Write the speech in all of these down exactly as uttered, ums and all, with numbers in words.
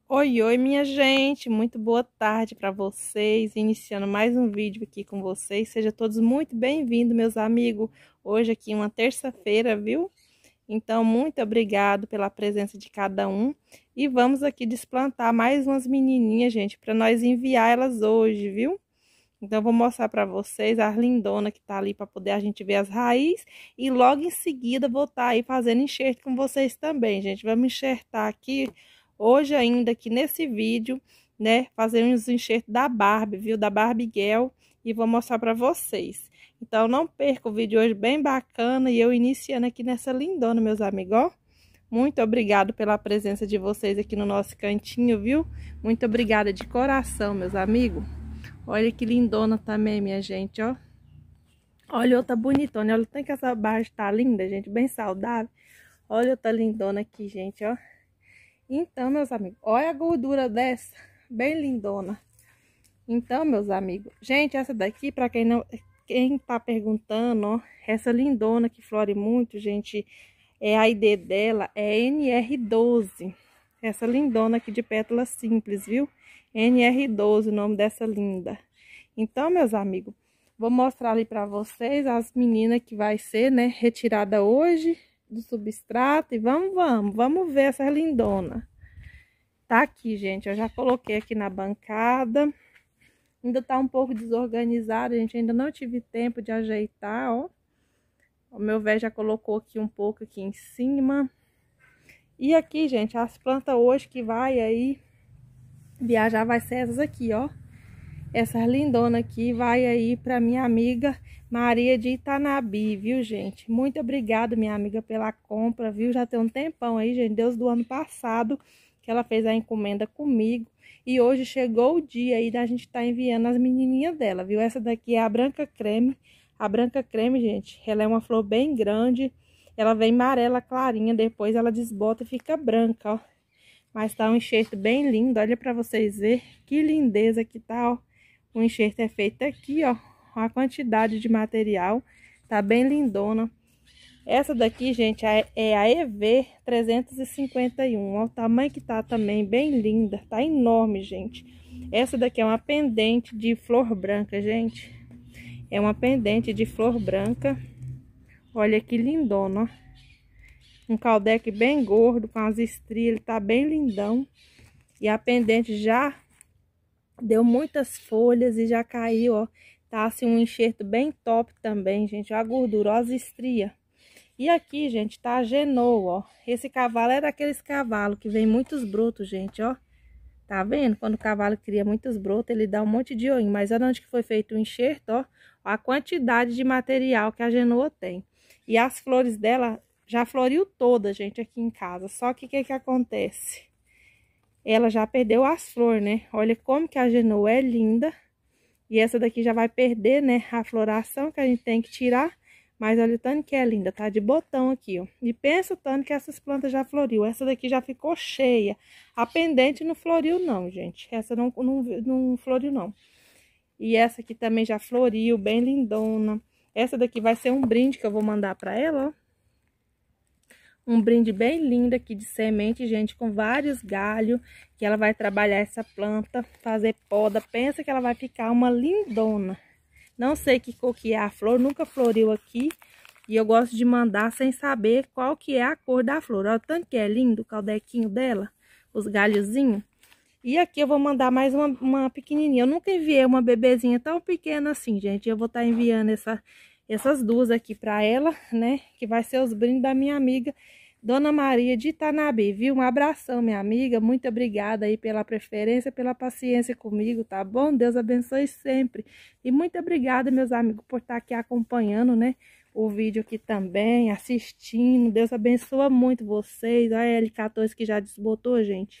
Oi, oi, minha gente, muito boa tarde para vocês. Iniciando mais um vídeo aqui com vocês. Sejam todos muito bem-vindos, meus amigos. Hoje aqui uma terça-feira, viu? Então, muito obrigado pela presença de cada um. E vamos aqui desplantar mais umas menininhas, gente, para nós enviar elas hoje, viu? Então, eu vou mostrar para vocês a lindona que tá ali para poder a gente ver as raízes. E logo em seguida vou estar aí fazendo enxerto com vocês também, gente. Vamos enxertar aqui hoje ainda aqui nesse vídeo, né? Fazer uns enxertos da Barbie, viu? Da Barbie Girl. E vou mostrar para vocês. Então, não perca o vídeo hoje bem bacana. E eu iniciando aqui nessa lindona, meus amigos, ó. Muito obrigado pela presença de vocês aqui no nosso cantinho, viu? Muito obrigada de coração, meus amigos. Olha que lindona também, minha gente, ó. Olha outra bonitona. Olha o tanto que essa Barbie tá linda, gente. Bem saudável. Olha outra lindona aqui, gente, ó. Então, meus amigos, olha a gordura dessa. Bem lindona. Então, meus amigos. Gente, essa daqui, pra quem não... Quem tá perguntando, ó. Essa lindona que flore muito, gente. É a I D dela é N R doze. Essa lindona aqui de pétalas simples, viu? N R doze, o nome dessa linda. Então, meus amigos, vou mostrar ali para vocês as meninas que vai ser, né, retirada hoje do substrato. E vamos, vamos, vamos ver essa lindona. Tá aqui, gente, eu já coloquei aqui na bancada. Ainda tá um pouco desorganizada, gente, ainda não tive tempo de ajeitar, ó. O meu velho já colocou aqui um pouco aqui em cima. E aqui, gente, as plantas hoje que vai aí viajar vai ser essas aqui, ó. Essa lindona aqui vai aí para minha amiga Maria de Itanabi, viu, gente? Muito obrigada, minha amiga, pela compra, viu? Já tem um tempão aí, gente, desde o ano passado que ela fez a encomenda comigo. E hoje chegou o dia aí da gente estar tá enviando as menininhas dela, viu? Essa daqui é a branca creme. A branca creme, gente, ela é uma flor bem grande. Ela vem amarela clarinha, depois ela desbota e fica branca, ó. Mas tá um enxerto bem lindo, olha pra vocês verem que lindeza que tá, ó. O enxerto é feito aqui, ó. A quantidade de material tá bem lindona. Essa daqui, gente, é a E V trezentos e cinquenta e um. Ó, o tamanho que tá também, bem linda. Tá enorme, gente. Essa daqui é uma pendente de flor branca, gente. É uma pendente de flor branca. Olha que lindona, ó. Um caldeque bem gordo, com as estrias, ele tá bem lindão. E a pendente já deu muitas folhas e já caiu, ó. Tá assim um enxerto bem top também, gente. Ó, a gordura, ó, as estrias. E aqui, gente, tá a Genoa, ó. Esse cavalo é daqueles cavalos que vem muitos brotos, gente, ó. Tá vendo? Quando o cavalo cria muitos brotos, ele dá um monte de oinho. Mas olha onde que foi feito o enxerto, ó. A quantidade de material que a Genoa tem. E as flores dela já floriu toda, gente, aqui em casa. Só que o que que acontece? Ela já perdeu as flores, né? Olha como que a Genoa é linda. E essa daqui já vai perder, né, a floração que a gente tem que tirar. Mas olha o tanto que é linda, tá de botão aqui, ó. E pensa o tanto que essas plantas já floriu. Essa daqui já ficou cheia. A pendente não floriu não, gente. Essa não, não, não floriu não. E essa aqui também já floriu, bem lindona. Essa daqui vai ser um brinde que eu vou mandar pra ela, ó. Um brinde bem lindo aqui de semente, gente, com vários galhos, que ela vai trabalhar essa planta, fazer poda. Pensa que ela vai ficar uma lindona. Não sei que cor que é a flor, nunca floriu aqui. E eu gosto de mandar sem saber qual que é a cor da flor. Olha o tanto que é lindo o caldequinho dela, os galhozinhos. E aqui eu vou mandar mais uma, uma pequenininha. Eu nunca enviei uma bebezinha tão pequena assim, gente. Eu vou estar enviando essa... essas duas aqui para ela, né? Que vai ser os brindes da minha amiga Dona Maria de Itanabi, viu? Um abração, minha amiga. Muito obrigada aí pela preferência, pela paciência comigo, tá bom? Deus abençoe sempre. E muito obrigada, meus amigos, por estar aqui acompanhando, né? O vídeo aqui também, assistindo. Deus abençoa muito vocês. Olha a L quatorze que já desbotou, gente.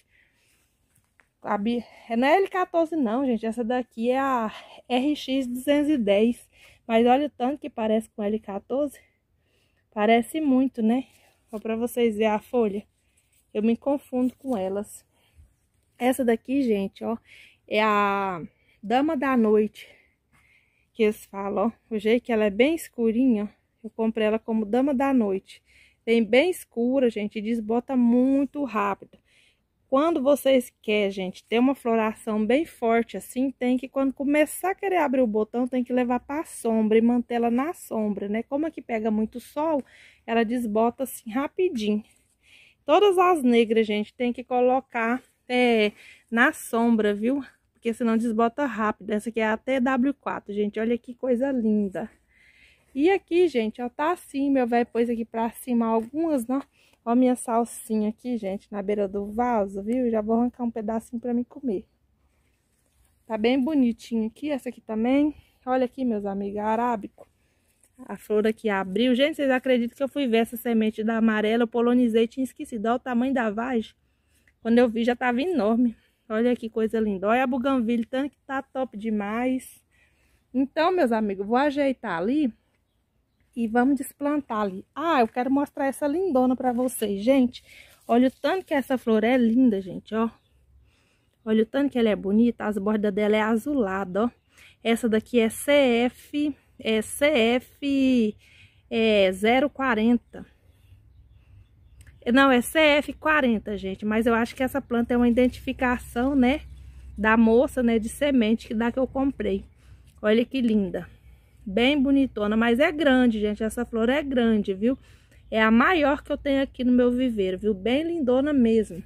A B... Não é L quatorze não, gente. Essa daqui é a R X duzentos e dez. Mas olha o tanto que parece com L quatorze. Parece muito, né? Só pra vocês verem a folha. Eu me confundo com elas. Essa daqui, gente, ó. É a Dama da Noite. Que eles falam, ó. O jeito que ela é bem escurinha, ó. Eu comprei ela como Dama da Noite. Vem bem escura, gente. E desbota muito rápido. Quando vocês querem, gente, ter uma floração bem forte assim, tem que, quando começar a querer abrir o botão, tem que levar para a sombra e manter ela na sombra, né? Como aqui pega muito sol, ela desbota assim rapidinho. Todas as negras, gente, tem que colocar é, na sombra, viu? Porque senão desbota rápido. Essa aqui é a T W quatro, gente. Olha que coisa linda. E aqui, gente, ó, tá assim, meu velho pôs aqui pra cima algumas, né? Ó, minha salsinha aqui, gente, na beira do vaso, viu? Já vou arrancar um pedacinho pra mim comer. Tá bem bonitinho aqui, essa aqui também. Olha aqui, meus amigos, arábico. A flor aqui abriu. Gente, vocês acreditam que eu fui ver essa semente da amarela, eu polonizei e tinha esquecido. Olha o tamanho da vagem. Quando eu vi, já tava enorme. Olha que coisa linda. Olha a buganvília, tanto que tá top demais. Então, meus amigos, vou ajeitar ali e vamos desplantar ali. Ah, eu quero mostrar essa lindona pra vocês, gente. Olha o tanto que essa flor é linda, gente, ó. Olha o tanto que ela é bonita. As bordas dela é azulada, ó. Essa daqui é C F, é C F é, zero quarenta. Não, é C F quarenta, gente. Mas eu acho que essa planta é uma identificação, né, da moça, né, de semente que da que eu comprei. Olha que linda. Bem bonitona, mas é grande, gente. Essa flor é grande, viu? É a maior que eu tenho aqui no meu viveiro, viu? Bem lindona mesmo.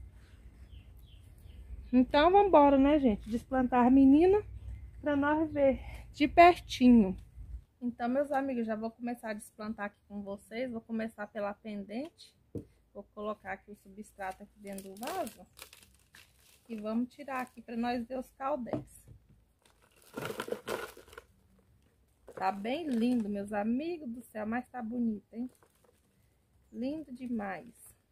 Então, vamos embora, né, gente? Desplantar a menina pra nós ver de pertinho. Então, meus amigos, já vou começar a desplantar aqui com vocês. Vou começar pela pendente. Vou colocar aqui o substrato aqui dentro do vaso. E vamos tirar aqui pra nós ver os caudéis. Tá bem lindo, meus amigos do céu, mas tá bonito, hein? Lindo demais.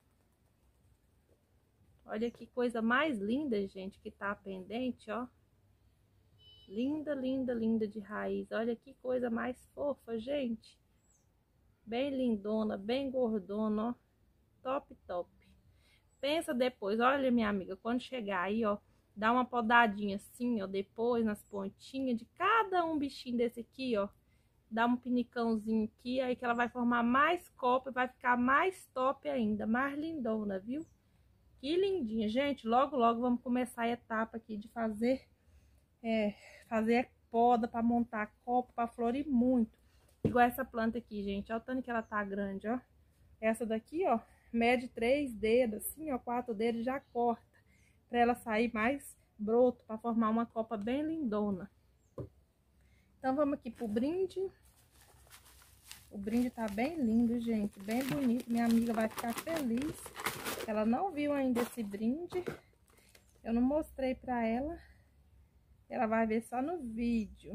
Olha que coisa mais linda, gente, que tá pendente, ó. Linda, linda, linda de raiz. Olha que coisa mais fofa, gente. Bem lindona, bem gordona, ó. Top, top. Pensa depois, olha, minha amiga, quando chegar aí, ó, dá uma podadinha assim, ó, depois nas pontinhas de cada um bichinho desse aqui, ó. Dá um pinicãozinho aqui, aí que ela vai formar mais copa e vai ficar mais top ainda, mais lindona, viu? Que lindinha, gente. Logo, logo vamos começar a etapa aqui de fazer, é, fazer poda para montar copa, para florir muito. Igual essa planta aqui, gente. Olha o tanto que ela tá grande, ó. Essa daqui, ó, mede três dedos, assim, ó, quatro dedos, já corta. Pra ela sair mais broto, para formar uma copa bem lindona. Então, vamos aqui pro brinde. O brinde tá bem lindo, gente, bem bonito. Minha amiga vai ficar feliz. Ela não viu ainda esse brinde. Eu não mostrei pra ela. Ela vai ver só no vídeo.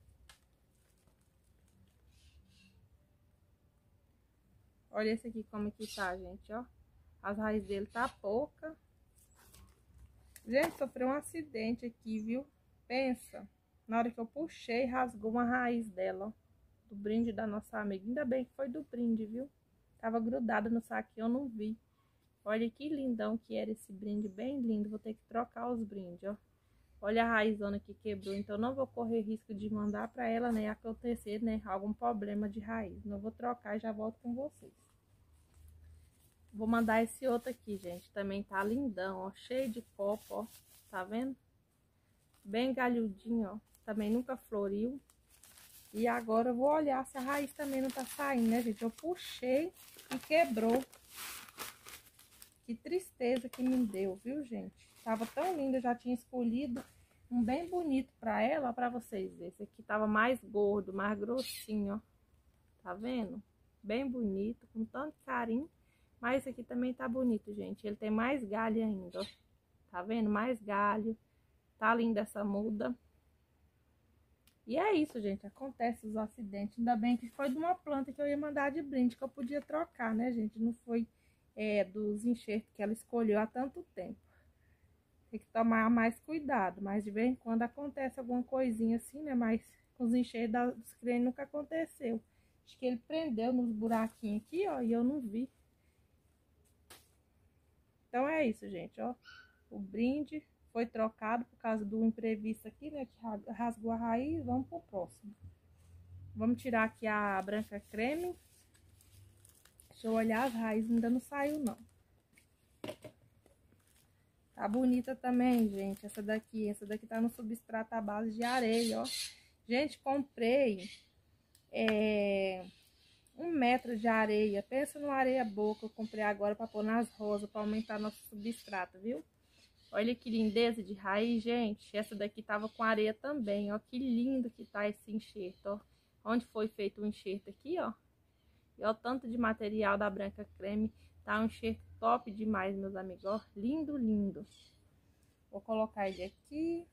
Olha esse aqui como que tá, gente, ó. As raízes dele tá pouca. Gente, sofreu um acidente aqui, viu? Pensa. Na hora que eu puxei, rasgou uma raiz dela, ó. Do brinde da nossa amiga. Ainda bem que foi do brinde, viu? Tava grudada no saquinho, eu não vi. Olha que lindão que era esse brinde, bem lindo. Vou ter que trocar os brindes, ó. Olha a raizona que quebrou, então não vou correr risco de mandar pra ela, né, acontecer, né, algum problema de raiz. Não vou trocar e já volto com vocês. Vou mandar esse outro aqui, gente. Também tá lindão, ó. Cheio de copo, ó. Tá vendo? Bem galhudinho, ó. Também nunca floriu. E agora eu vou olhar se a raiz também não tá saindo, né, gente? Eu puxei e quebrou. Que tristeza que me deu, viu, gente? Tava tão linda, eu já tinha escolhido um bem bonito pra ela, ó, pra vocês verem. Esse aqui tava mais gordo, mais grossinho, ó. Tá vendo? Bem bonito, com tanto carinho. Mas esse aqui também tá bonito, gente. Ele tem mais galho ainda, ó. Tá vendo? Mais galho. Tá linda essa muda. E é isso, gente. Acontece os acidentes. Ainda bem que foi de uma planta que eu ia mandar de brinde, que eu podia trocar, né, gente? Não foi é, dos enxertos que ela escolheu há tanto tempo. Tem que tomar mais cuidado. Mas de vez em quando acontece alguma coisinha assim, né? Mas com os enxertos dos crentes nunca aconteceu. Acho que ele prendeu nos buraquinhos aqui, ó, e eu não vi. Então é isso, gente, ó. O brinde foi trocado por causa do imprevisto aqui, né? Que rasgou a raiz. Vamos pro próximo. Vamos tirar aqui a branca creme. Deixa eu olhar as raízes, ainda não saiu, não. Tá bonita também, gente, essa daqui. Essa daqui tá no substrato à base de areia, ó. Gente, comprei é, um metro de areia. Pensa numa areia boa que eu comprei agora pra pôr nas rosas, pra aumentar nosso substrato, viu? Olha que lindeza de raiz, gente. Essa daqui tava com areia também, ó. Que lindo que tá esse enxerto, ó. Onde foi feito o enxerto aqui, ó. E ó, o tanto de material da Branca Creme. Tá um enxerto top demais, meus amigos, ó. Lindo, lindo. Vou colocar ele aqui.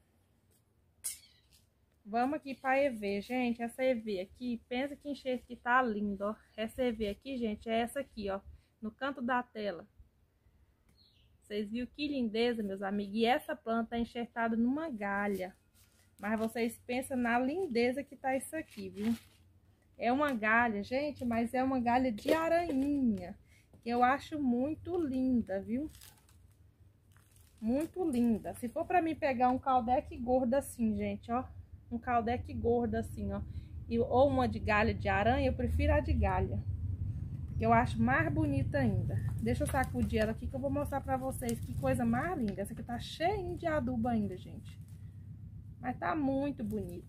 Vamos aqui pra E V, gente. Essa E V aqui, pensa que enxerto que tá lindo, ó. Essa E V aqui, gente, é essa aqui, ó. No canto da tela. Vocês viram que lindeza, meus amigos? E essa planta é enxertada numa galha. Mas vocês pensam na lindeza que tá isso aqui, viu? É uma galha, gente, mas é uma galha de aranhinha. Que eu acho muito linda, viu? Muito linda. Se for pra mim pegar um caldeque gordo assim, gente, ó. Um caldeque gordo assim, ó. E, ou uma de galha de aranha, eu prefiro a de galha. Que eu acho mais bonita ainda. Deixa eu sacudir ela aqui que eu vou mostrar pra vocês que coisa mais linda. Essa aqui tá cheia de adubo ainda, gente. Mas tá muito bonito.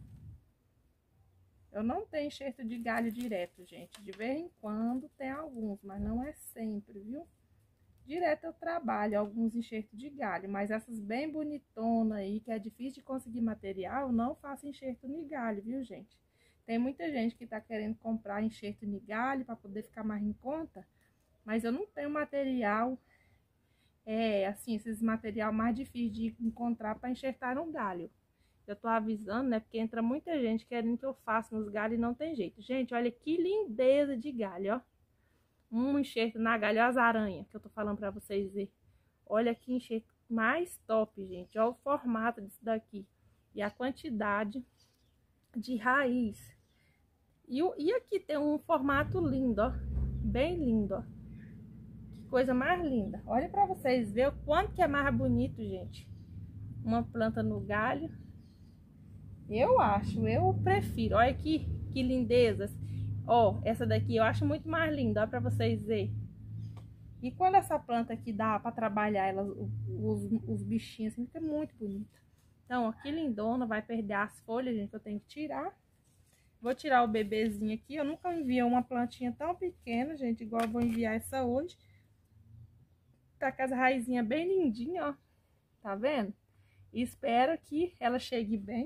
Eu não tenho enxerto de galho direto, gente. De vez em quando tem alguns, mas não é sempre, viu? Direto eu trabalho alguns enxertos de galho, mas essas bem bonitonas aí, que é difícil de conseguir material, eu não faço enxerto de galho, viu, gente? Tem muita gente que tá querendo comprar enxerto de galho para poder ficar mais em conta, mas eu não tenho material, é, assim, esses material mais difíceis de encontrar para enxertar no galho. Eu tô avisando, né, porque entra muita gente querendo que eu faça nos galhos e não tem jeito. Gente, olha que lindeza de galho, ó. Um enxerto na galho, as aranhas que eu tô falando pra vocês verem. Olha que enxerto mais top, gente. Olha o formato disso daqui. E a quantidade de raiz. E, o, e aqui tem um formato lindo, ó. Bem lindo, ó. Que coisa mais linda. Olha pra vocês verem o quanto que é mais bonito, gente. Uma planta no galho. Eu acho, eu prefiro. Olha aqui, que lindezas. Ó, essa daqui eu acho muito mais linda, ó, pra vocês verem. E quando essa planta aqui dá pra trabalhar ela, os, os bichinhos, assim, fica muito bonita. Então, ó, que lindona, vai perder as folhas, gente, que eu tenho que tirar. Vou tirar o bebezinho aqui. Eu nunca enviei uma plantinha tão pequena, gente, igual eu vou enviar essa hoje. Tá com as raizinhas bem lindinhas, ó. Tá vendo? E espero que ela chegue bem.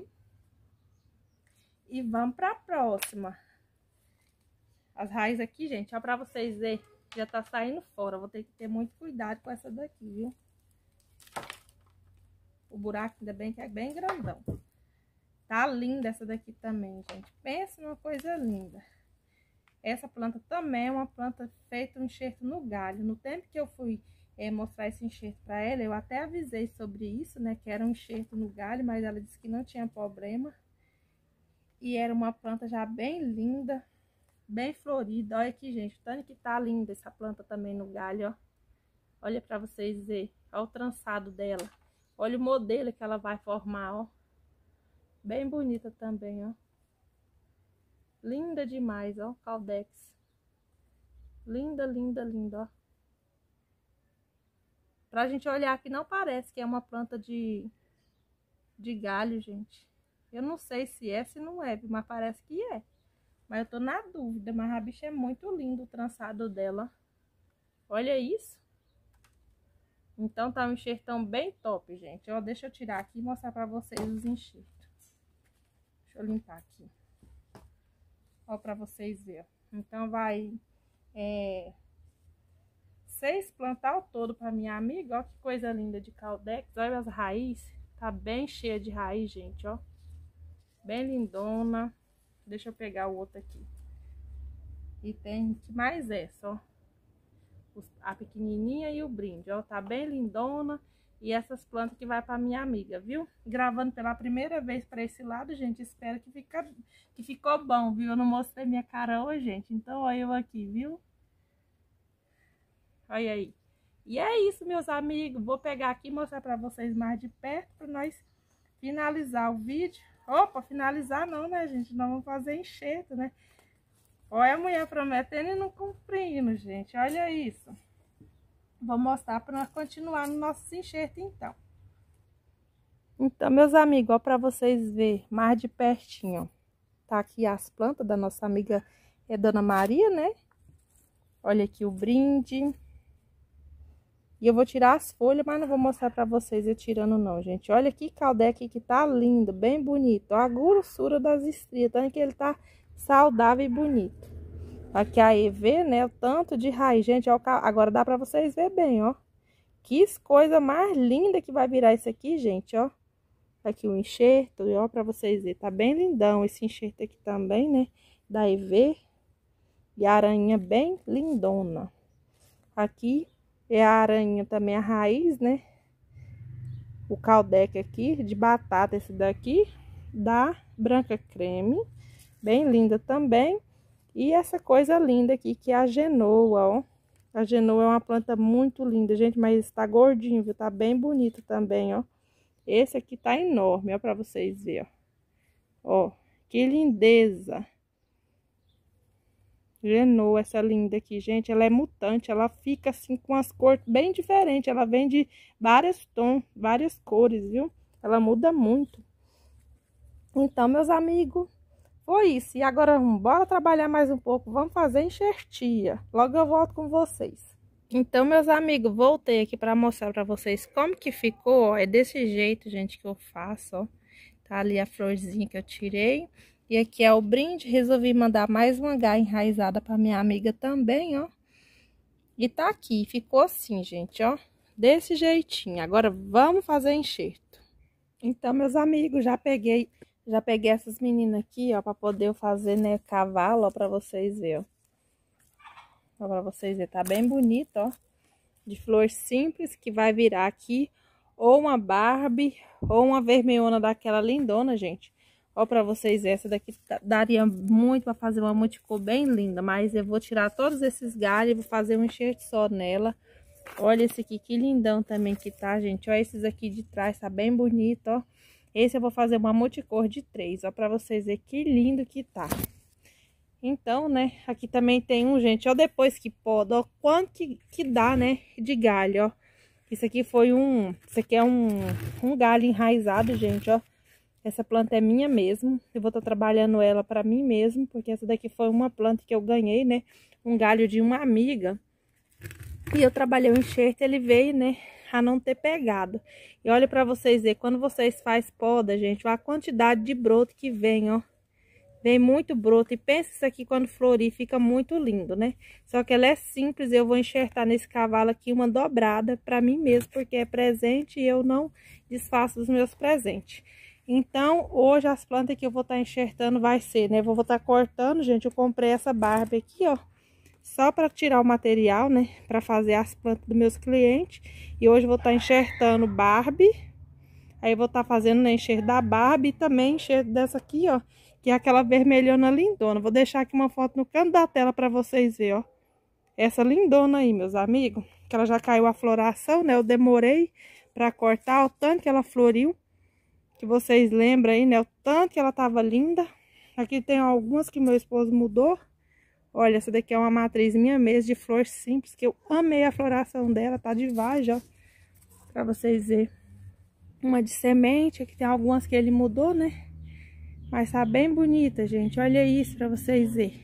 E vamos pra próxima. As raízes aqui, gente, ó, pra vocês verem, já tá saindo fora. Vou ter que ter muito cuidado com essa daqui, viu? O buraco ainda bem que é bem grandão. Tá linda essa daqui também, gente. Pensa numa coisa linda. Essa planta também é uma planta feita um enxerto no galho. No tempo que eu fui é, mostrar esse enxerto pra ela, eu até avisei sobre isso, né? Que era um enxerto no galho, mas ela disse que não tinha problema. E era uma planta já bem linda, bem florida. Olha aqui, gente, o tanto que tá linda essa planta também no galho, ó. Olha pra vocês verem, olha o trançado dela. Olha o modelo que ela vai formar, ó. Bem bonita também, ó. Linda demais, ó, Caldex. Linda, linda, linda, ó. Pra gente olhar aqui, não parece que é uma planta de, de galho, gente. Eu não sei se é, se não é, mas parece que é. Mas eu tô na dúvida, mas a bicha é muito lindo o trançado dela. Olha isso. Então tá um enxertão bem top, gente. Ó, deixa eu tirar aqui e mostrar pra vocês os enxertos. Deixa eu limpar aqui. Ó, pra vocês verem. Então vai é, seis plantar ao todo pra minha amiga. Ó, que coisa linda de Caldex. Olha as raízes. Tá bem cheia de raiz, gente, ó. Bem lindona. Deixa eu pegar o outro aqui. E tem que mais essa, ó. A pequenininha e o brinde, ó. Tá bem lindona. E essas plantas que vai pra minha amiga, viu? Gravando pela primeira vez pra esse lado, gente. Espero que, fica, que ficou bom, viu? Eu não mostrei minha cara hoje, gente. Então, olha eu aqui, viu? Olha aí. E é isso, meus amigos. Vou pegar aqui e mostrar pra vocês mais de perto pra nós finalizar o vídeo. Opa, finalizar não, né, gente? Nós vamos fazer enxerto, né? Olha a mulher prometendo e não cumprindo, gente. Olha isso. Vou mostrar para nós continuar no nosso enxerto, então. Então, meus amigos, ó, para vocês verem mais de pertinho, ó. Tá aqui as plantas da nossa amiga é Dona Maria, né? Olha aqui o brinde. E eu vou tirar as folhas, mas não vou mostrar para vocês eu tirando não, gente. Olha que caldeque que tá lindo, bem bonito. Ó, a grossura das estrias, tanto que ele tá saudável e bonito. Aqui aí vê, né, o tanto de raiz. Gente, ó, agora dá para vocês verem bem, ó. Que coisa mais linda que vai virar isso aqui, gente, ó. Aqui o enxerto, ó, para vocês verem. Tá bem lindão esse enxerto aqui também, né, da E V. E a aranha bem lindona. Aqui é a aranha também, a raiz, né? O caldeque aqui de batata, esse daqui, da branca creme. Bem linda também. E essa coisa linda aqui, que é a genoa, ó. A genoa é uma planta muito linda, gente, mas está gordinho, viu? Tá bem bonito também, ó. Esse aqui tá enorme, ó, pra vocês verem, ó. Ó, que lindeza. Genoa, essa linda aqui, gente, ela é mutante, ela fica assim com as cores bem diferentes, ela vem de vários tons, várias cores, viu? Ela muda muito. Então, meus amigos, foi isso. E agora, bora trabalhar mais um pouco, vamos fazer enxertia. Logo eu volto com vocês. Então, meus amigos, voltei aqui para mostrar para vocês como que ficou, ó. É desse jeito, gente, que eu faço, ó. Tá ali a florzinha que eu tirei. E aqui é o brinde, resolvi mandar mais uma gaia enraizada para minha amiga também, ó. E tá aqui, ficou assim, gente, ó. Desse jeitinho. Agora vamos fazer enxerto. Então, meus amigos, já peguei, já peguei essas meninas aqui, ó, para poder fazer, né, cavalo, ó, para vocês verem, ó. Ó, pra vocês verem, tá bem bonito, ó. De flor simples, que vai virar aqui ou uma Barbie ou uma vermelhona daquela lindona, gente. Ó, pra vocês, essa daqui daria muito pra fazer uma multicor bem linda. Mas eu vou tirar todos esses galhos e vou fazer um enxerto só nela. Olha esse aqui, que lindão também que tá, gente. Ó, esses aqui de trás, tá bem bonito, ó. Esse eu vou fazer uma multicor de três, ó, pra vocês verem que lindo que tá. Então, né, aqui também tem um, gente, ó, depois que poda, ó, quanto que, que dá, né, de galho, ó. Isso aqui foi um, isso aqui é um, um galho enraizado, gente, ó. Essa planta é minha mesmo, eu vou estar trabalhando ela para mim mesmo, porque essa daqui foi uma planta que eu ganhei, né, um galho de uma amiga. E eu trabalhei o enxerto, ele veio, né, a não ter pegado. E olha para vocês verem, quando vocês faz poda, gente, ó, a quantidade de broto que vem, ó. Vem muito broto. E pensa isso aqui quando florir, fica muito lindo, né? Só que ela é simples, eu vou enxertar nesse cavalo aqui uma dobrada para mim mesmo, porque é presente e eu não desfaço os meus presentes. Então, hoje as plantas que eu vou estar tá enxertando vai ser, né? Eu vou estar tá cortando, gente, eu comprei essa Barbie aqui, ó. Só para tirar o material, né? Para fazer as plantas dos meus clientes. E hoje eu vou estar tá enxertando Barbie. Aí eu vou estar tá fazendo, né, enxerto da Barbie e também enxerto dessa aqui, ó. Que é aquela vermelhona lindona. Vou deixar aqui uma foto no canto da tela para vocês verem, ó. Essa lindona aí, meus amigos. Que ela já caiu a floração, né? Eu demorei para cortar, o tanto que ela floriu. Que vocês lembram aí, né? O tanto que ela tava linda. Aqui tem algumas que meu esposo mudou. Olha, essa daqui é uma matriz minha mesmo, de flor simples, que eu amei a floração dela. Tá de vagem, ó. Pra vocês verem. Uma de semente. Aqui tem algumas que ele mudou, né? Mas tá bem bonita, gente. Olha isso pra vocês verem.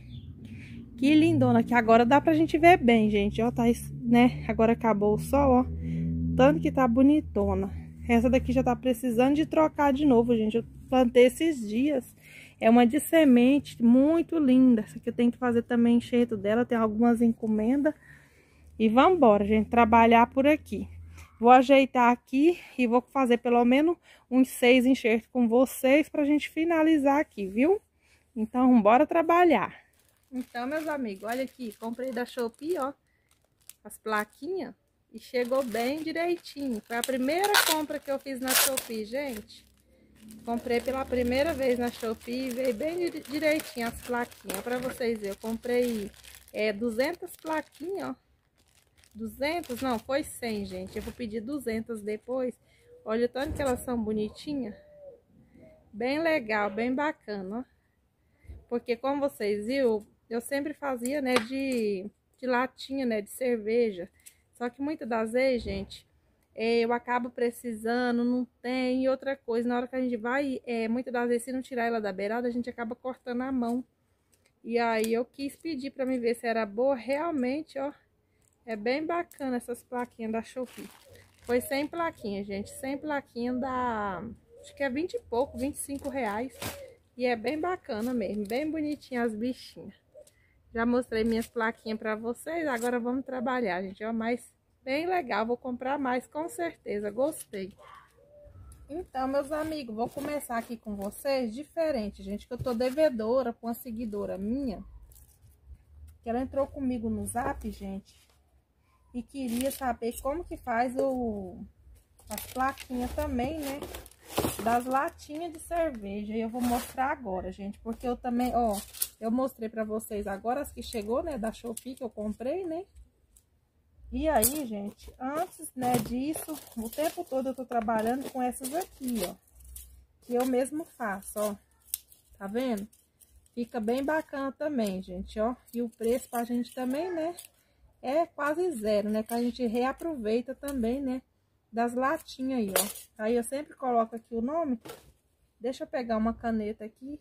Que lindona. Que agora dá pra gente ver bem, gente. Ó, tá, né? Agora acabou o sol, ó. Tanto que tá bonitona. Essa daqui já tá precisando de trocar de novo, gente. Eu plantei esses dias. É uma de semente, muito linda. Essa aqui eu tenho que fazer também enxerto dela. Tem algumas encomendas. E vambora, gente. Trabalhar por aqui. Vou ajeitar aqui e vou fazer pelo menos uns seis enxertos com vocês pra gente finalizar aqui, viu? Então, bora trabalhar. Então, meus amigos, olha aqui. Comprei da Shopee, ó. As plaquinhas. E chegou bem direitinho. Foi a primeira compra que eu fiz na Shopee, gente. Comprei pela primeira vez na Shopee. Veio bem direitinho as plaquinhas. Pra vocês verem, eu comprei é, duzentas plaquinhas, ó. duzentas? Não, foi cem, gente. Eu vou pedir duzentas depois. Olha o tanto que elas são bonitinhas. Bem legal, bem bacana, ó. Porque como vocês viram, eu sempre fazia, né, de, de latinha, né, de cerveja. Só que muitas das vezes, gente, é, eu acabo precisando, não tem. E outra coisa, na hora que a gente vai, é, muitas das vezes, se não tirar ela da beirada, a gente acaba cortando a mão. E aí eu quis pedir pra me ver se era boa. Realmente, ó, é bem bacana essas plaquinhas da Shopee. Foi cem plaquinhas, gente. cem plaquinhas dá, acho que é vinte e pouco, vinte e cinco reais. E é bem bacana mesmo, bem bonitinha as bichinhas. Já mostrei minhas plaquinhas pra vocês, agora vamos trabalhar, gente. Ó, mas bem legal, vou comprar mais com certeza, gostei. Então, meus amigos, vou começar aqui com vocês diferente, gente, que eu tô devedora com uma seguidora minha. Que ela entrou comigo no Zap, gente, e queria saber como que faz o, as plaquinhas também, né? Das latinhas de cerveja. E eu vou mostrar agora, gente, porque eu também, ó, eu mostrei pra vocês agora as que chegou, né, da Shopee, que eu comprei, né? E aí, gente, antes, né, disso, o tempo todo eu tô trabalhando com essas aqui, ó, que eu mesmo faço, ó. Tá vendo? Fica bem bacana também, gente, ó. E o preço pra gente também, né, é quase zero, né, que a gente reaproveita também, né, das latinhas aí, ó. Aí eu sempre coloco aqui o nome. Deixa eu pegar uma caneta aqui.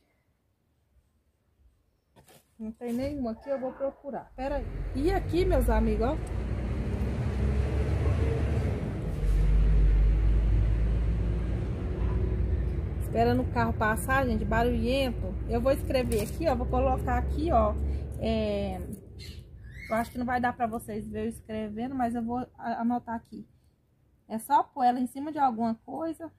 Não tem nenhuma aqui, eu vou procurar. Pera aí. E aqui, meus amigos, ó. Esperando o carro passar, gente, barulhento. Eu vou escrever aqui, ó. Vou colocar aqui, ó. É... Eu acho que não vai dar pra vocês ver eu escrevendo, mas eu vou anotar aqui. É só pôr ela em cima de alguma coisa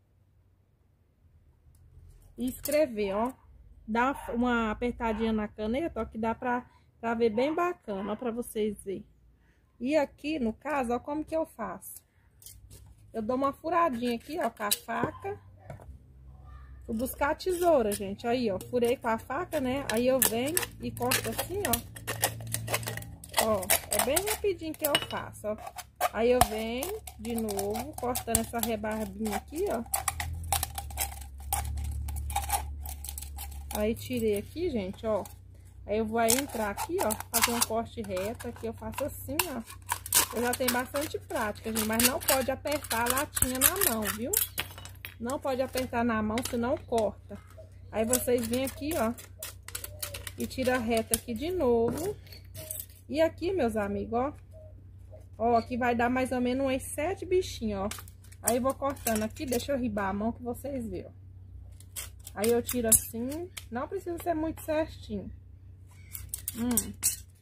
e escrever, ó. Dá uma apertadinha na caneta, ó, que dá pra, pra ver bem bacana, ó, pra vocês verem. E aqui, no caso, ó, como que eu faço? Eu dou uma furadinha aqui, ó, com a faca. Vou buscar a tesoura, gente, aí, ó, furei com a faca, né? Aí eu venho e corto assim, ó. Ó, é bem rapidinho que eu faço, ó. Aí eu venho de novo, cortando essa rebarbinha aqui, ó. Aí tirei aqui, gente, ó. Aí eu vou entrar aqui, ó, fazer um corte reto. Aqui eu faço assim, ó. Eu já tenho bastante prática, gente, mas não pode apertar a latinha na mão, viu? Não pode apertar na mão, senão corta. Aí vocês vêm aqui, ó, e tira reto aqui de novo. E aqui, meus amigos, ó. Ó, aqui vai dar mais ou menos uns sete bichinhos, ó. Aí eu vou cortando aqui, deixa eu ribar a mão que vocês viram. Aí eu tiro assim, não precisa ser muito certinho. Hum.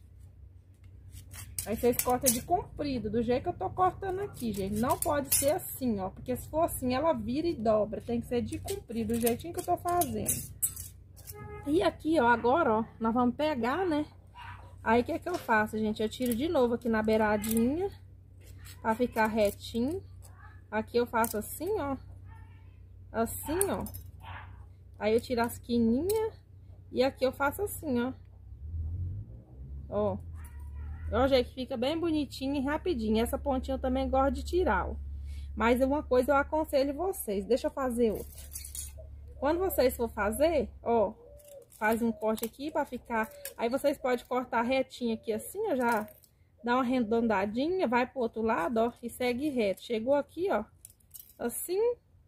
Aí vocês cortam de comprido, do jeito que eu tô cortando aqui, gente. Não pode ser assim, ó, porque se for assim, ela vira e dobra. Tem que ser de comprido, do jeitinho que eu tô fazendo. E aqui, ó, agora, ó, nós vamos pegar, né? Aí, o que que eu faço, gente? Eu tiro de novo aqui na beiradinha, pra ficar retinho. Aqui eu faço assim, ó. Assim, ó. Aí eu tiro as quininhas. E aqui eu faço assim, ó. Ó. Ó, gente, fica bem bonitinho e rapidinho. Essa pontinha eu também gosto de tirar, ó. Mas uma coisa eu aconselho vocês. Deixa eu fazer outra. Quando vocês for fazer, ó, faz um corte aqui pra ficar... Aí vocês podem cortar retinho aqui assim, ó, já dá uma arredondadinha, vai pro outro lado, ó, e segue reto. Chegou aqui, ó, assim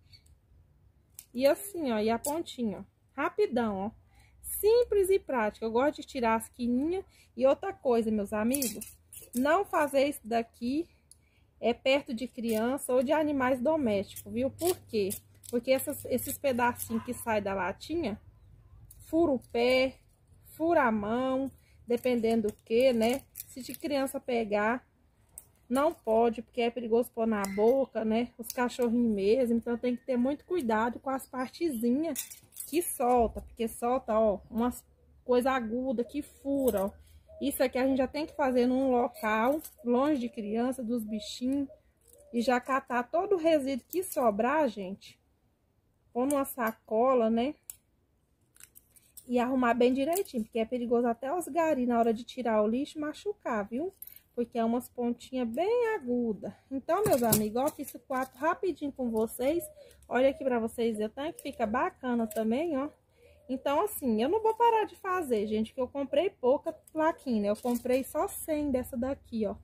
e assim, ó, e a pontinha, ó. Rapidão, ó. Simples e prático. Eu gosto de tirar as quininhas. E outra coisa, meus amigos, não fazer isso daqui é perto de criança ou de animais domésticos, viu? Por quê? Porque essas, esses pedacinhos que saem da latinha, fura o pé, fura a mão, dependendo do que, né? Se de criança pegar, não pode, porque é perigoso pôr na boca, né? Os cachorrinhos mesmo, então tem que ter muito cuidado com as partezinhas que solta, porque solta, ó, umas coisas agudas que fura, ó. Isso aqui a gente já tem que fazer num local, longe de criança, dos bichinhos, e já catar todo o resíduo que sobrar, gente, pôr numa sacola, né? E arrumar bem direitinho, porque é perigoso até os garis na hora de tirar o lixo machucar, viu? Porque é umas pontinhas bem agudas. Então, meus amigos, ó, fiz o quatro rapidinho com vocês. Olha aqui pra vocês verem, tá? Que fica bacana também, ó. Então, assim, eu não vou parar de fazer, gente, porque eu comprei pouca plaquinha, né? Eu comprei só cem dessa daqui, ó.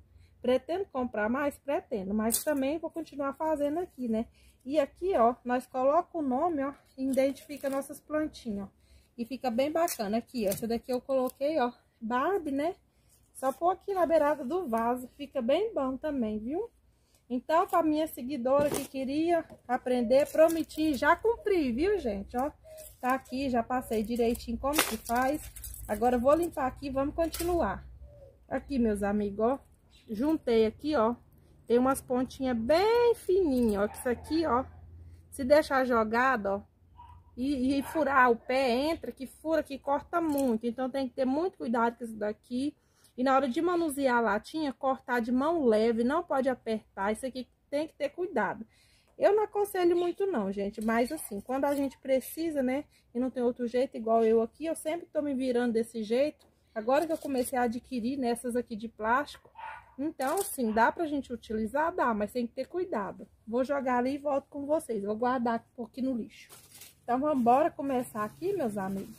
Pretendo comprar mais? Pretendo, mas também vou continuar fazendo aqui, né? E aqui, ó, nós colocamos o nome, ó, e identifica nossas plantinhas, ó. E fica bem bacana aqui, ó. Essa daqui eu coloquei, ó, Barbie, né? Só pôr aqui na beirada do vaso, fica bem bom também, viu? Então, para minha seguidora que queria aprender, prometi, já cumpri, viu, gente? Ó, tá aqui, já passei direitinho como que faz. Agora eu vou limpar aqui, vamos continuar. Aqui, meus amigos, ó, juntei aqui, ó, tem umas pontinhas bem fininhas, ó, que isso aqui, ó, se deixar jogado, ó, e, e furar o pé, entra, que fura, que corta muito. Então, tem que ter muito cuidado com isso daqui. E na hora de manusear a latinha, cortar de mão leve, não pode apertar. Isso aqui tem que ter cuidado. Eu não aconselho muito não, gente, mas assim, quando a gente precisa, né, e não tem outro jeito, igual eu aqui, eu sempre tô me virando desse jeito. Agora que eu comecei a adquirir nessas aqui de plástico, então, assim, dá pra gente utilizar? Dá, mas tem que ter cuidado. Vou jogar ali e volto com vocês. Vou guardar um pouquinho no lixo. Então, vamos embora começar aqui, meus amigos.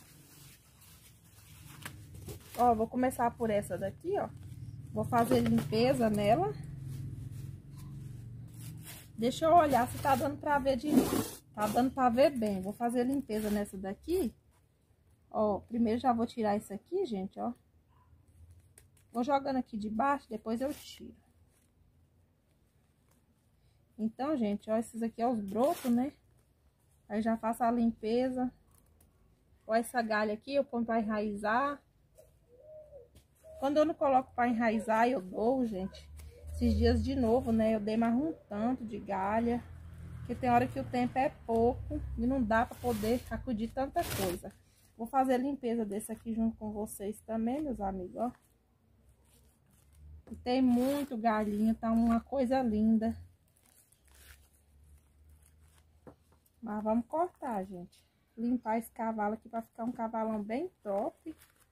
Ó, vou começar por essa daqui, ó. Vou fazer limpeza nela. Deixa eu olhar se tá dando pra ver de... Tá dando pra ver bem. Vou fazer limpeza nessa daqui. Ó, primeiro já vou tirar isso aqui, gente, ó. Vou jogando aqui de baixo, depois eu tiro. Então, gente, ó, esses aqui é os brotos, né? Aí já faço a limpeza. Ó, essa galha aqui eu ponho pra enraizar. Quando eu não coloco para enraizar, eu dou, gente. Esses dias de novo, né? Eu dei mais um tanto de galha. Porque tem hora que o tempo é pouco e não dá para poder acudir tanta coisa. Vou fazer a limpeza desse aqui junto com vocês também, meus amigos, ó. E tem muito galinho, tá uma coisa linda. Mas vamos cortar, gente. Limpar esse cavalo aqui para ficar um cavalão bem top.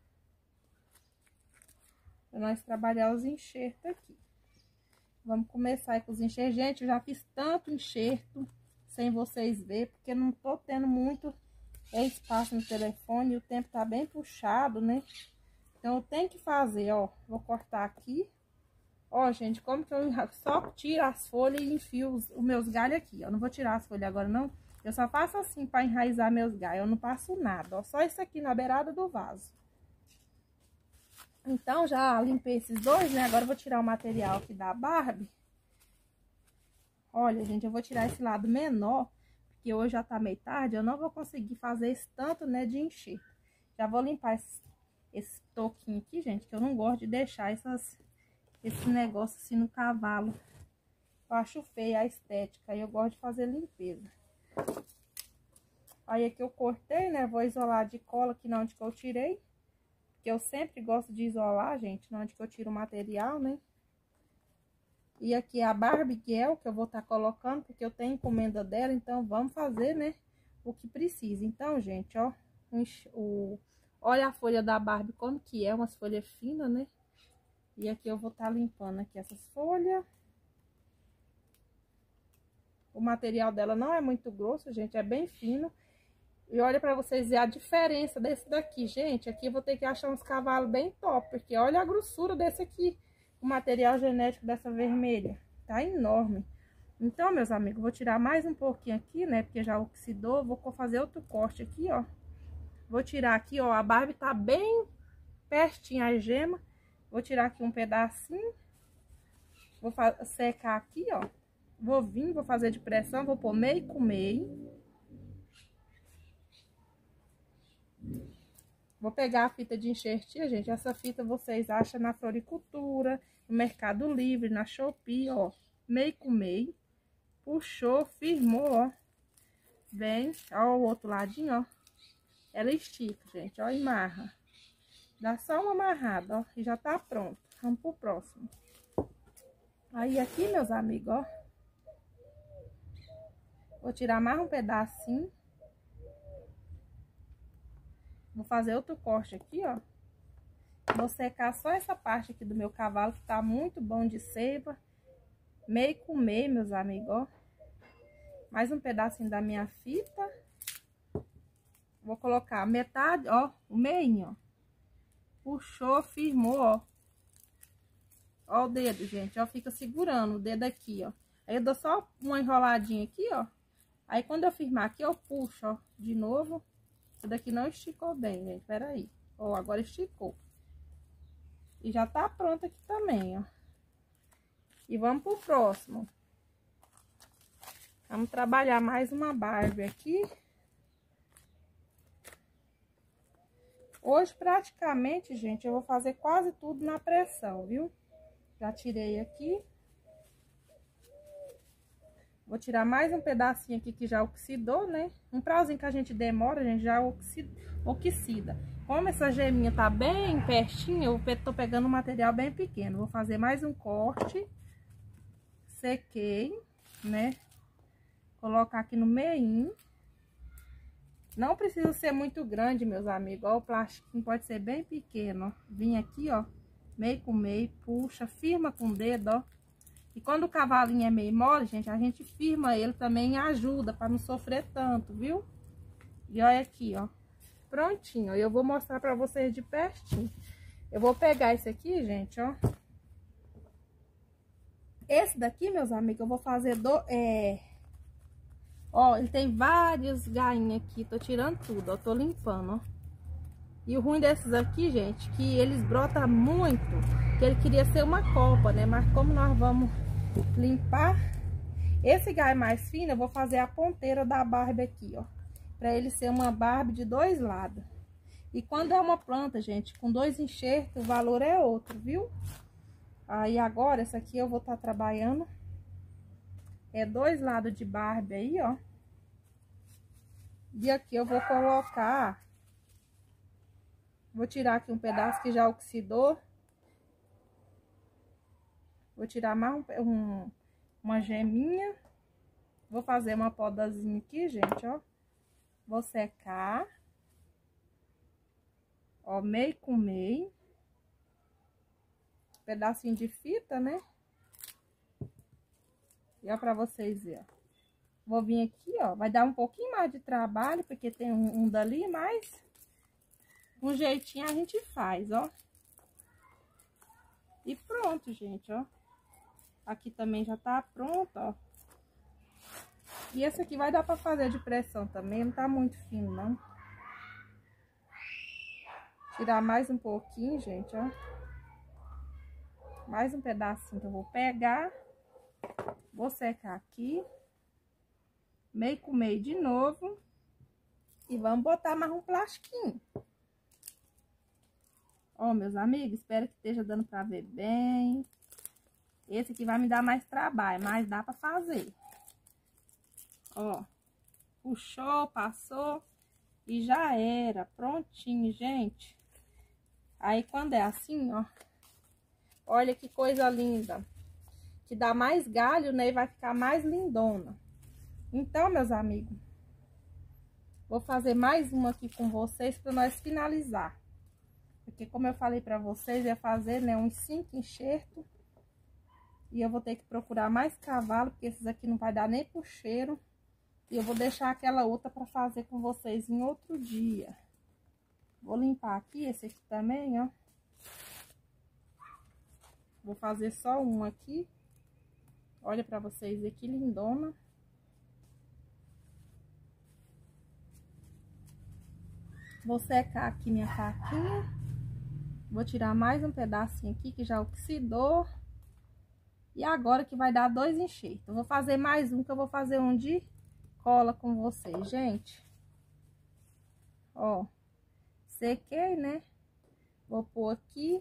Pra nós trabalhar os enxertos aqui. Vamos começar aí com os enxertos. Gente, eu já fiz tanto enxerto sem vocês verem, porque não tô tendo muito espaço no telefone e o tempo tá bem puxado, né? Então eu tenho que fazer, ó. Vou cortar aqui. Ó, gente, como que eu só tiro as folhas e enfio os, os meus galhos aqui, ó. Não vou tirar as folhas agora, não. Eu só faço assim para enraizar meus galhos. Eu não passo nada, ó. Só isso aqui na beirada do vaso. Então, já limpei esses dois, né? Agora eu vou tirar o material aqui da Barbie. Olha, gente, eu vou tirar esse lado menor, porque hoje já tá meio tarde, eu não vou conseguir fazer esse tanto, né, de encher. Já vou limpar esse, esse toquinho aqui, gente, que eu não gosto de deixar essas, esse negócio assim no cavalo. Eu acho feia a estética, aí eu gosto de fazer limpeza. Aí aqui eu cortei, né? Vou isolar de cola aqui na onde que eu tirei. Que eu sempre gosto de isolar, gente, onde que eu tiro o material, né? E aqui é a Barbie Gel que eu vou estar tá colocando, porque eu tenho encomenda dela, então vamos fazer, né, o que precisa. Então, gente, ó, o, olha a folha da Barbie como que é, umas folhas finas, né? E aqui eu vou estar tá limpando aqui essas folhas. O material dela não é muito grosso, gente, é bem fino. E olha pra vocês verem a diferença desse daqui, gente. Aqui eu vou ter que achar uns cavalos bem top, porque olha a grossura desse aqui. O material genético dessa vermelha. Tá enorme. Então, meus amigos, vou tirar mais um pouquinho aqui, né? Porque já oxidou. Vou fazer outro corte aqui, ó. Vou tirar aqui, ó. A Barbie tá bem pertinho a gema. Vou tirar aqui um pedacinho. Vou secar aqui, ó. Vou vir, vou fazer de pressão. Vou pôr meio com meio. Vou pegar a fita de enxertia, gente. Essa fita vocês acham na floricultura, no Mercado Livre, na Shopee, ó. Meio com meio. Puxou, firmou, ó. Vem, ó, o outro ladinho, ó. Ela estica, gente, ó, e amarra. Dá só uma amarrada, ó, e já tá pronto. Vamos pro próximo. Aí aqui, meus amigos, ó. Vou tirar mais um pedacinho. Vou fazer outro corte aqui, ó. Vou secar só essa parte aqui do meu cavalo, que tá muito bom de seiva. Meio com meio, meus amigos, ó. Mais um pedacinho da minha fita. Vou colocar metade, ó, o meinho, ó. Puxou, firmou, ó. Ó o dedo, gente, ó, fica segurando o dedo aqui, ó. Aí eu dou só uma enroladinha aqui, ó. Aí quando eu firmar aqui, eu puxo, ó, de novo. Isso daqui não esticou bem, gente, peraí. Ó, agora esticou. E já tá pronto aqui também, ó. E vamos pro próximo. Vamos trabalhar mais uma Barbie aqui. Hoje, praticamente, gente, eu vou fazer quase tudo na pressão, viu? Já tirei aqui. Vou tirar mais um pedacinho aqui que já oxidou, né? Um prazozinho que a gente demora, a gente já oxida. Como essa geminha tá bem pertinho, eu tô pegando um material bem pequeno. Vou fazer mais um corte. Sequei, né? Colocar aqui no meio. Não precisa ser muito grande, meus amigos. Ó, o plástico pode ser bem pequeno, ó. Vim aqui, ó, meio com meio, puxa, firma com o dedo, ó. E quando o cavalinho é meio mole, gente, a gente firma ele também e ajuda para não sofrer tanto, viu? E olha aqui, ó, prontinho. Eu vou mostrar para vocês de pertinho. Eu vou pegar esse aqui, gente, ó. Esse daqui, meus amigos, eu vou fazer do... É... Ó, ele tem vários gainhos aqui, tô tirando tudo, ó, tô limpando, ó. E o ruim desses aqui, gente, que eles brotam muito, que ele queria ser uma copa, né? Mas como nós vamos limpar, esse gai mais fino, eu vou fazer a ponteira da Barbie aqui, ó. Pra ele ser uma Barbie de dois lados. E quando é uma planta, gente, com dois enxertos, o valor é outro, viu? Aí agora, essa aqui eu vou estar trabalhando. É dois lados de Barbie aí, ó. E aqui eu vou colocar... Vou tirar aqui um pedaço que já oxidou. Vou tirar mais um, um, uma geminha. Vou fazer uma podazinha aqui, gente, ó. Vou secar. Ó, meio com meio. Pedacinho de fita, né? E ó, pra vocês verem, ó. Vou vir aqui, ó. Vai dar um pouquinho mais de trabalho, porque tem um, um dali, mas... Um jeitinho a gente faz, ó. E pronto, gente, ó. Aqui também já tá pronto, ó. E esse aqui vai dar pra fazer de pressão também, não tá muito fino, não. Tirar mais um pouquinho, gente, ó. Mais um pedacinho que eu vou pegar. Vou secar aqui. Meio com meio de novo. E vamos botar mais um plastiquinho. Ó, meus amigos, espero que esteja dando pra ver bem. Esse aqui vai me dar mais trabalho, mas dá pra fazer. Ó, puxou, passou e já era. Prontinho, gente. Aí, quando é assim, ó, olha que coisa linda. Que dá mais galho, né, e vai ficar mais lindona. Então, meus amigos, vou fazer mais uma aqui com vocês pra nós finalizar. Porque como eu falei pra vocês, é fazer, né, uns cinco enxertos. E eu vou ter que procurar mais cavalo, porque esses aqui não vai dar nem pro cheiro. E eu vou deixar aquela outra pra fazer com vocês em outro dia. Vou limpar aqui esse aqui também, ó. Vou fazer só um aqui. Olha pra vocês ver que lindona. Vou secar aqui minha faquinha. Vou tirar mais um pedacinho aqui que já oxidou. E agora que vai dar dois enxertos. Vou fazer mais um, que eu vou fazer um de cola com vocês, gente. Ó, sequei, né? Vou pôr aqui.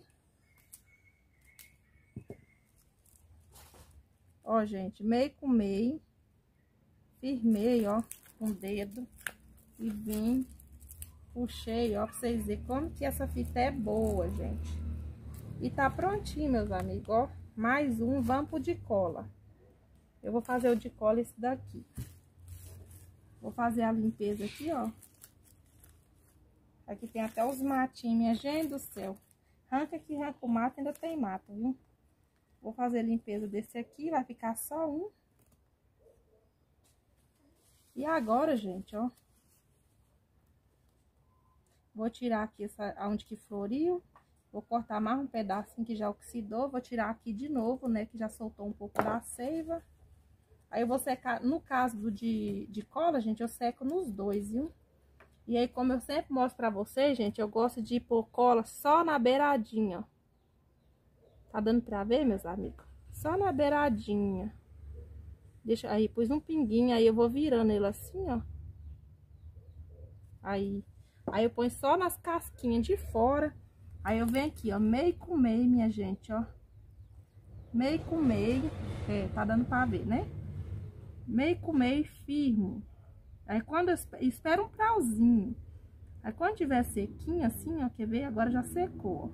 Ó, gente, meio com meio. Firmei, ó, com o dedo. E vim, puxei, ó, pra vocês verem como que essa fita é boa, gente. E tá prontinho, meus amigos, ó. Mais um, vamos pro de cola. Eu vou fazer o de cola esse daqui. Vou fazer a limpeza aqui, ó. Aqui tem até os matinhos, minha gente do céu. Arranca que arranca o mato, ainda tem mato, viu? Vou fazer a limpeza desse aqui, vai ficar só um. E agora, gente, ó. Vou tirar aqui essa, onde que floriu. Vou cortar mais um pedacinho que já oxidou. Vou tirar aqui de novo, né? Que já soltou um pouco da seiva. Aí eu vou secar, no caso do de, de cola, gente, eu seco nos dois, viu? E aí, como eu sempre mostro pra vocês, gente, eu gosto de pôr cola só na beiradinha, ó. Tá dando pra ver, meus amigos? Só na beiradinha. Deixa aí, pus um pinguinho, aí eu vou virando ele assim, ó. Aí, aí eu ponho só nas casquinhas de fora. Aí eu venho aqui, ó, meio com meio, minha gente, ó. Meio com meio. É, tá dando pra ver, né? Meio com meio firmo. Aí quando eu espero um prauzinho. Aí quando tiver sequinho assim, ó, quer ver? Agora já secou,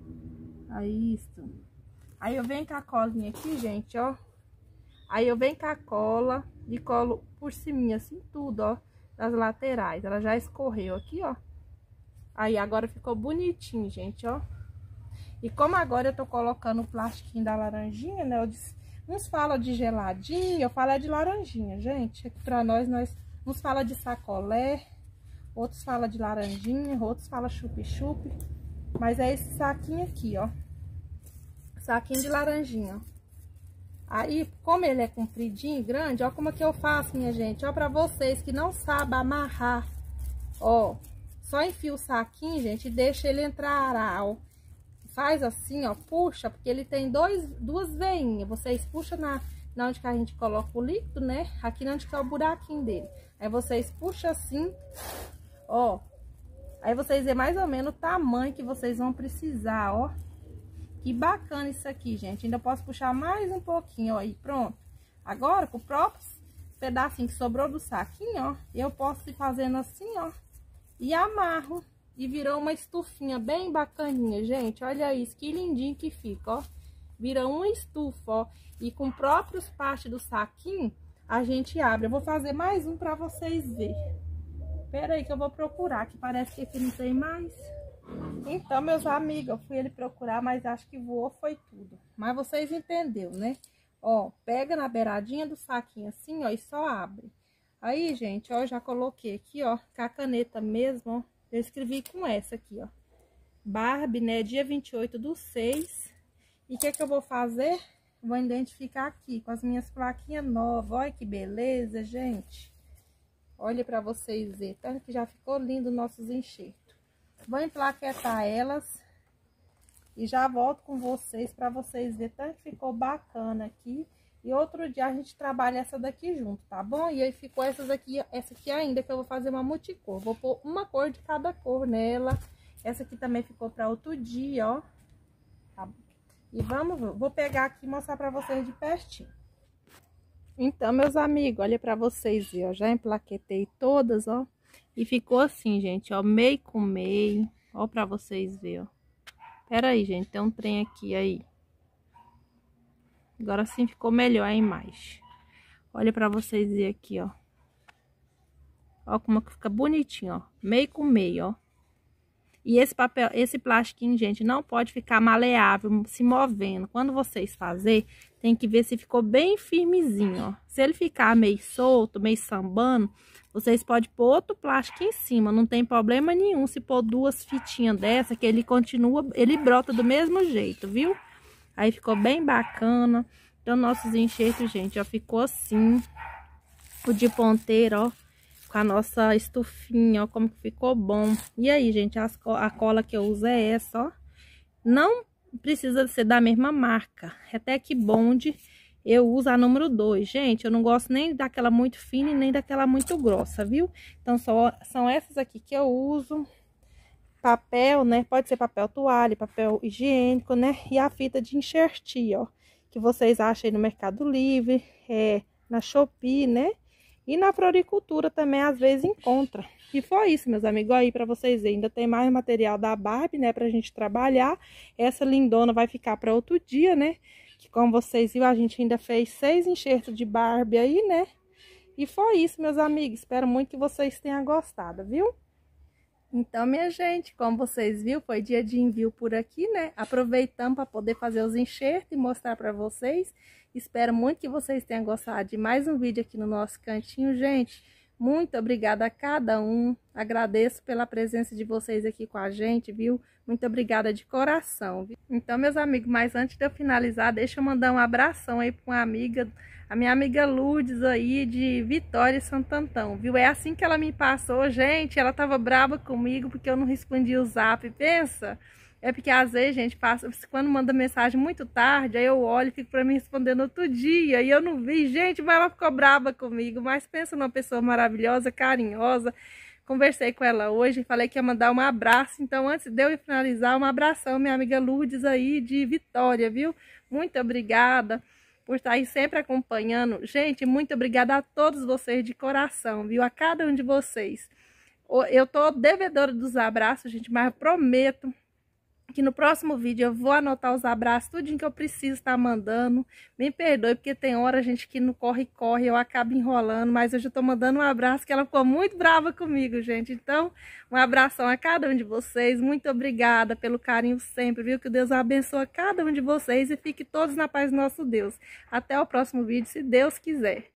ó. Aí isso. Aí eu venho com a colinha aqui, gente, ó. Aí eu venho com a cola e colo por cima, assim, tudo, ó. Das laterais. Ela já escorreu aqui, ó. Aí agora ficou bonitinho, gente, ó. E como agora eu tô colocando o plastiquinho da laranjinha, né? Eu disse, uns falam de geladinho, eu falo é de laranjinha, gente. Aqui pra nós, nós... Uns falam de sacolé, outros falam de laranjinha, outros falam chup-chup. Mas é esse saquinho aqui, ó. Saquinho de laranjinha, ó. Aí, como ele é compridinho e grande, ó como é que eu faço, minha gente. Ó, pra vocês que não sabem amarrar, ó. Só enfia o saquinho, gente, e deixa ele entrar, ó. Faz assim, ó, puxa, porque ele tem dois, duas veinhas. Vocês puxam na, na onde que a gente coloca o líquido, né? Aqui na onde que é o buraquinho dele. Aí vocês puxam assim, ó. Aí vocês vê mais ou menos o tamanho que vocês vão precisar, ó. Que bacana isso aqui, gente. Ainda posso puxar mais um pouquinho, ó. Aí, pronto. Agora, com o próprio pedacinho que sobrou do saquinho, ó. Eu posso ir fazendo assim, ó. E amarro. E virou uma estufinha bem bacaninha, gente. Olha isso, que lindinho que fica, ó. Virou uma estufa, ó. E com próprios partes do saquinho, a gente abre. Eu vou fazer mais um pra vocês verem. Pera aí que eu vou procurar, que parece que aqui não tem mais. Então, meus amigos, eu fui ele procurar, mas acho que voou foi tudo. Mas vocês entenderam, né? Ó, pega na beiradinha do saquinho assim, ó, e só abre. Aí, gente, ó, já coloquei aqui, ó, com a caneta mesmo, ó. Eu escrevi com essa aqui, ó. Barbie, né? Dia vinte e oito do seis. E o que que eu vou fazer? Vou identificar aqui com as minhas plaquinhas novas. Olha que beleza, gente. Olha pra vocês verem. Tanto que já ficou lindo nossos enxertos. Vou emplaquetar elas. E já volto com vocês pra vocês verem. Tanto que ficou bacana aqui. E outro dia a gente trabalha essa daqui junto, tá bom? E aí ficou essas aqui, essa aqui ainda que eu vou fazer uma multicor. Vou pôr uma cor de cada cor nela. Essa aqui também ficou para outro dia, ó. Tá? E vamos, vou pegar aqui e mostrar para vocês de pertinho. Então, meus amigos, olha para vocês verem, ó. Já emplaquetei todas, ó. E ficou assim, gente, ó, meio com meio. Ó, para vocês verem, ó. Pera aí, gente, tem um trem aqui aí. Agora sim ficou melhor a imagem. Olha pra vocês verem aqui, ó. Ó como que fica bonitinho, ó. Meio com meio, ó. E esse papel, esse plastiquinho, gente, não pode ficar maleável, se movendo. Quando vocês fazerem, tem que ver se ficou bem firmezinho, ó. Se ele ficar meio solto, meio sambando, vocês podem pôr outro plástico em cima. Não tem problema nenhum se pôr duas fitinhas dessa, que ele continua, ele brota do mesmo jeito, viu? Aí ficou bem bacana. Então, nossos enxertos, gente, ó, ficou assim. O de ponteiro, ó, com a nossa estufinha, ó, como que ficou bom. E aí, gente, as, a cola que eu uso é essa, ó. Não precisa ser da mesma marca. Até que Bond eu uso a número dois. Gente, eu não gosto nem daquela muito fina e nem daquela muito grossa, viu? Então, só, são essas aqui que eu uso. Papel, né? Pode ser papel toalha, papel higiênico, né? E a fita de enxertir, ó. Que vocês acham aí no Mercado Livre, é, na Shopee, né? E na floricultura também, às vezes, encontra. E foi isso, meus amigos, aí pra vocês verem. Ainda tem mais material da Barbie, né? Pra gente trabalhar. Essa lindona vai ficar pra outro dia, né? Que como vocês viram, a gente ainda fez seis enxertos de Barbie aí, né? E foi isso, meus amigos. Espero muito que vocês tenham gostado, viu? Então, minha gente, como vocês viram, foi dia de envio por aqui, né? Aproveitamos para poder fazer os enxertos e mostrar para vocês. Espero muito que vocês tenham gostado de mais um vídeo aqui no nosso cantinho, gente. Muito obrigada a cada um. Agradeço pela presença de vocês aqui com a gente, viu? Muito obrigada de coração, viu? Então, meus amigos, mas antes de eu finalizar, deixa eu mandar um abração aí para uma amiga, a minha amiga Lourdes aí de Vitória e Santo Antão, viu? É assim que ela me passou, gente, ela tava brava comigo porque eu não respondi o zap, pensa? É porque às vezes, gente, passa, quando manda mensagem muito tarde, aí eu olho e fico para me responder no outro dia, e eu não vi, gente, mas ela ficou brava comigo, mas pensa numa pessoa maravilhosa, carinhosa. Conversei com ela hoje, falei que ia mandar um abraço, então antes de eu finalizar, um abração, minha amiga Lourdes aí de Vitória, viu? Muito obrigada por estar aí sempre acompanhando. Gente, muito obrigada a todos vocês de coração, viu? A cada um de vocês. Eu tô devedora dos abraços, gente, mas eu prometo que no próximo vídeo eu vou anotar os abraços, tudinho que eu preciso estar mandando. Me perdoe, porque tem hora, gente, que no corre-corre eu acabo enrolando, mas hoje eu tô mandando um abraço, que ela ficou muito brava comigo, gente. Então, um abração a cada um de vocês. Muito obrigada pelo carinho sempre, viu? Que Deus abençoe cada um de vocês e fique todos na paz do nosso Deus. Até o próximo vídeo, se Deus quiser.